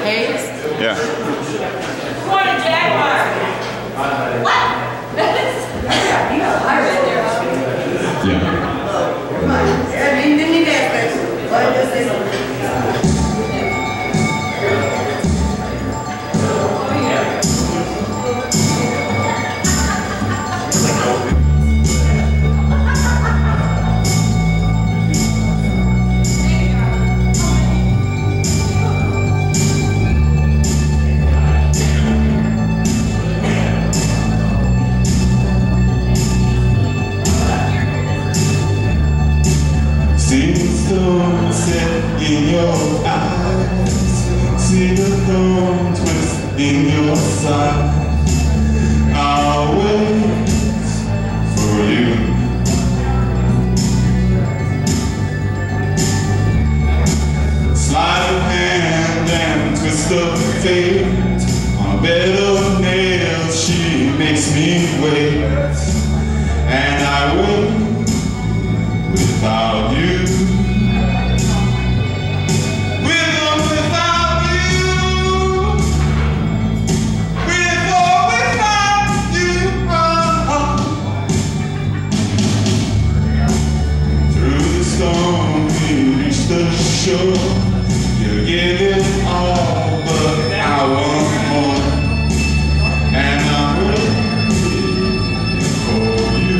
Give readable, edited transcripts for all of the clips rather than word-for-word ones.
Hayes? Yeah. Come on, Jaguar. What? You got a high right there, huh? Yeah. Come on. Didn't you get it? What does it? See the sunset in your eyes, see the thorn twist in your side. I'll wait for you. Sleight of hand and twist of fate. On a bed of nails she makes me wait, and I wait without you. With or without you. With or without you. Through the storm we reach the shore. You give it all, but I want more. And I'm waiting for you.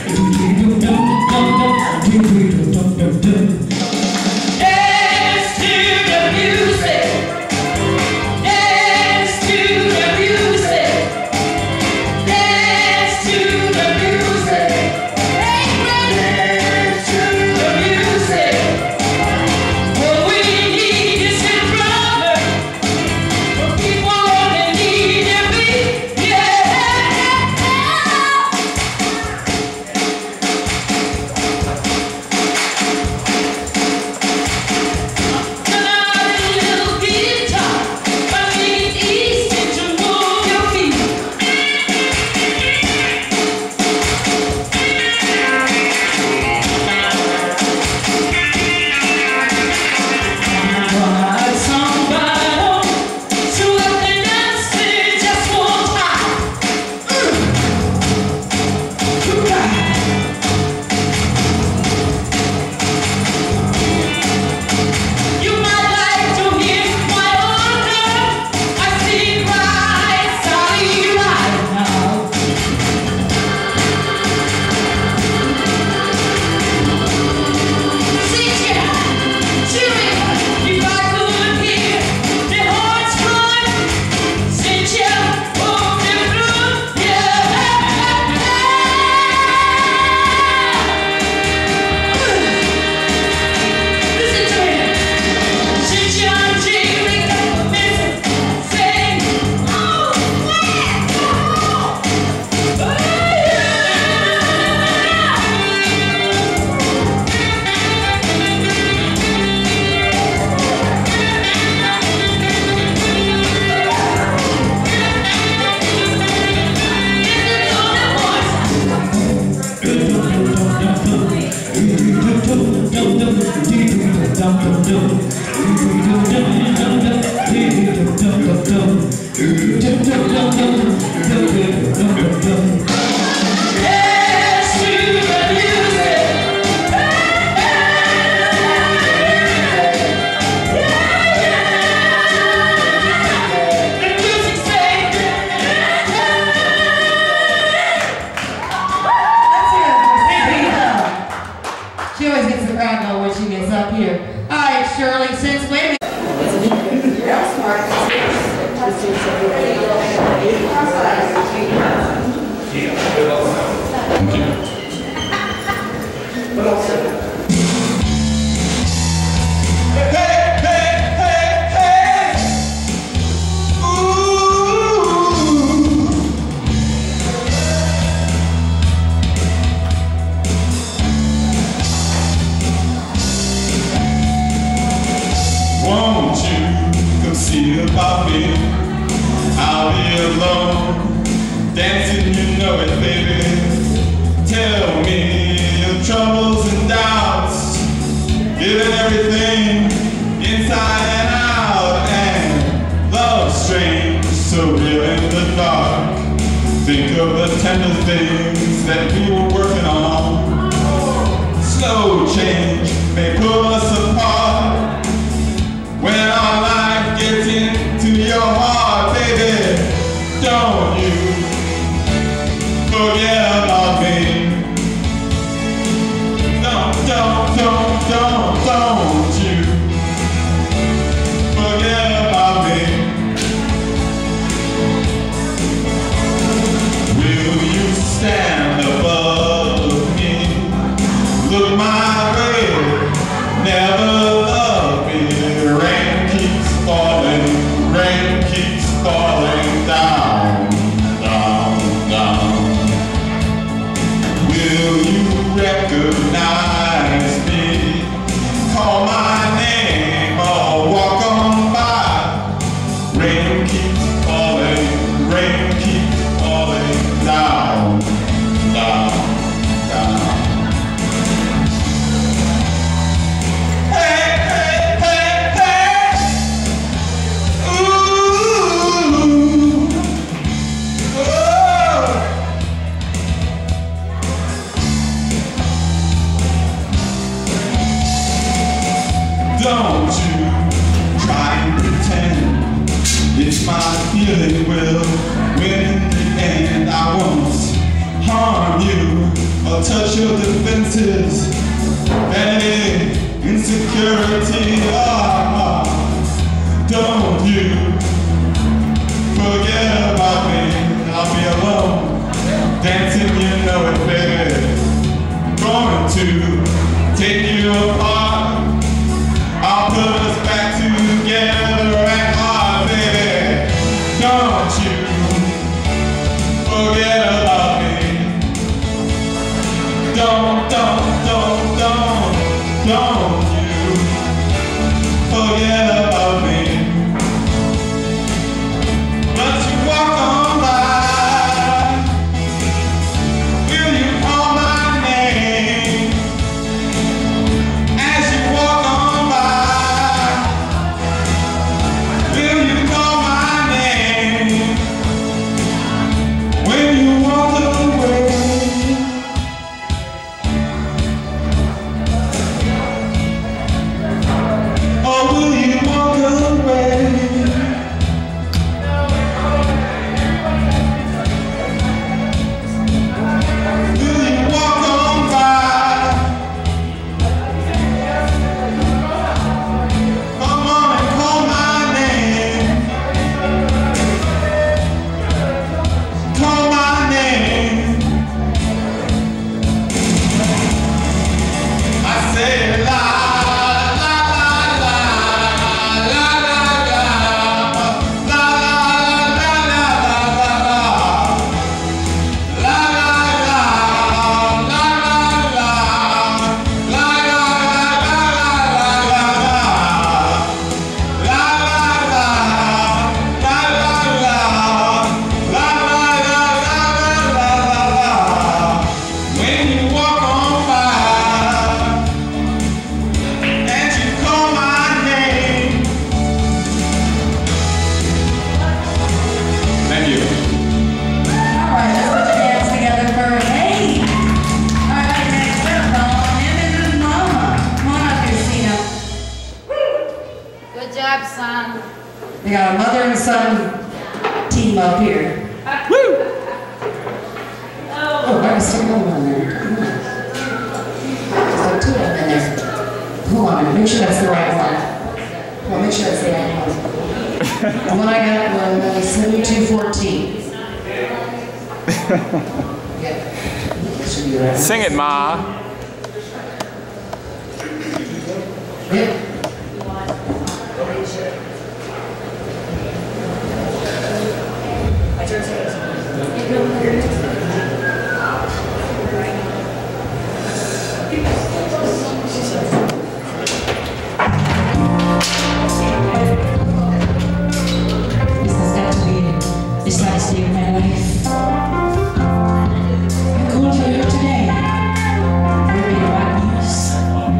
She always gets the crowd going when she gets up here. All right, Shirley, since, wait a minute. Thank you. Won't you come see about me? I'll be alone, dancing, you know it, baby. Tell me your troubles and doubts, giving everything inside and out, and love strange, so real in the dark. Think of the tender things that we were working on. Slow change may pull us apart. When our life gets into your heart, baby, don't you forget about me. Don't you forget about me. Will you stand above me? Look my way, never love me. Rain keeps falling down, down, down. Will you recognize me? Call my name or walk on by. Rain keeps falling down, down, down. Don't you try and pretend it's my feeling will win in the end. I won't harm you I'll touch your defenses, any insecurity. Don't you forget about me. I'll be alone, dancing, you know it, baby. Going to take you apart. I'll put us back together at heart, baby. Don't you forget about me. Don't you forget about me. But you walk on by. Will you call my name as you walk on by? Will you call my name when you walk away? Or will you walk away? Will you walk on by? Come on and call my name. Call my name. I say la la la la la la la la la when you walk on by and you call my name. Thank you. All right, let's put your hands together for Hey. All right, next up, Mama and Mama. Come on up here, Cena. Good job, son. We got a mother and son team up here. Oh, there's still another one there. There's like two of them in there. Hold on, a minute. Make sure that's the right one. Well, make sure that's the right one. The one I got was 7214. Yeah. That should be right. Sing it, Ma. Yep. This has got to be the saddest day of my life. I called you here today. Bring me bad news.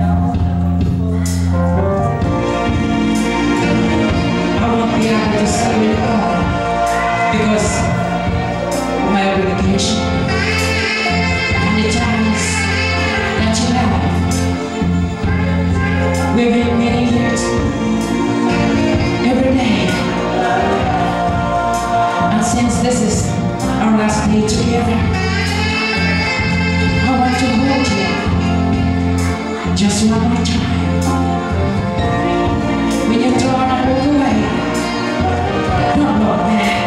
I won't be able to see you at all because of my obligation and the times that you have. We've been meeting here every day. And since this is our last day together, I want to hold you just one more time. When you turn and walk away, don't look back.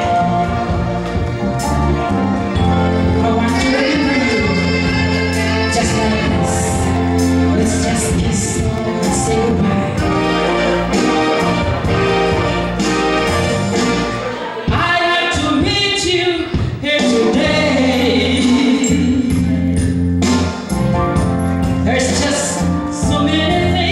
I want to remember you just like this. Let's just kiss and say goodbye. I'd like to meet you here today. There's just so many things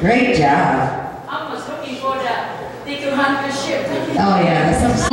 Great job. I was looking for the They Can Hunt the Ship. Oh yeah, that's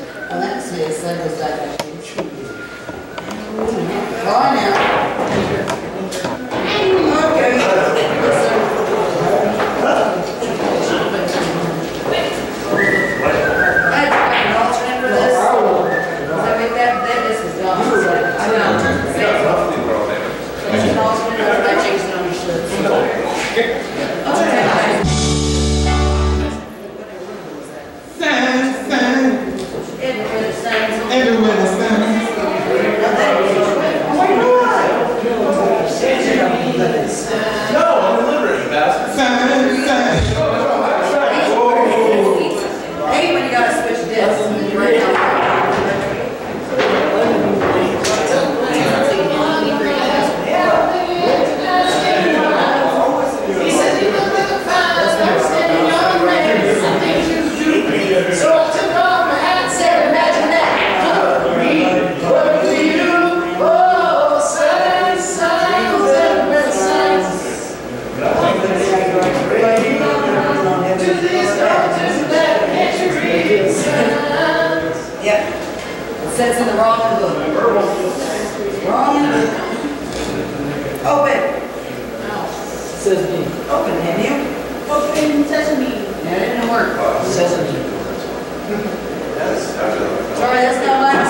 Bye now. Says in the wrong book. Wrong in the book. Open. Sesame. Open, have you? Open sesame. That didn't work. Sesame. Sorry, that's not my